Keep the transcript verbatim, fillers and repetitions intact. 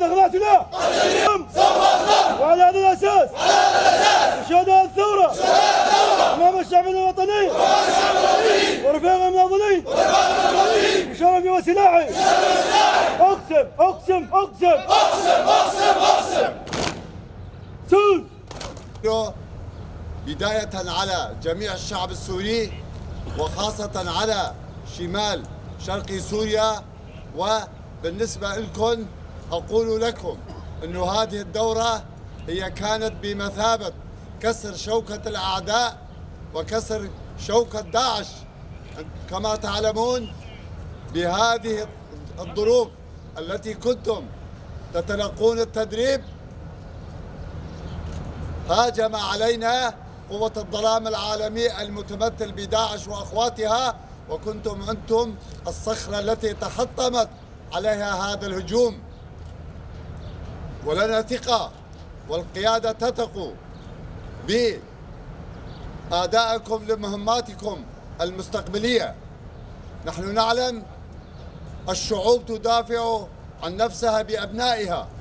دخلاتنا وعلى هذا الاساس شهداء الثوره امام الشعب الوطني ورفاقه المناضلين بشرفي وسلاحي اقسم اقسم اقسم اقسم اقسم اقسم سود. بداية على جميع الشعب السوري وخاصة على شمال شرق سوريا، وبالنسبة لكم أقول لكم أن هذه الدورة هي كانت بمثابة كسر شوكة الأعداء وكسر شوكة داعش. كما تعلمون بهذه الظروف التي كنتم تتلقون التدريب هاجم علينا قوة الظلام العالمي المتمثل بداعش وأخواتها، وكنتم أنتم الصخرة التي تحطمت عليها هذا الهجوم. ولنا ثقة والقيادة تثق بأدائكم لمهماتكم المستقبلية. نحن نعلم الشعوب تدافع عن نفسها بأبنائها،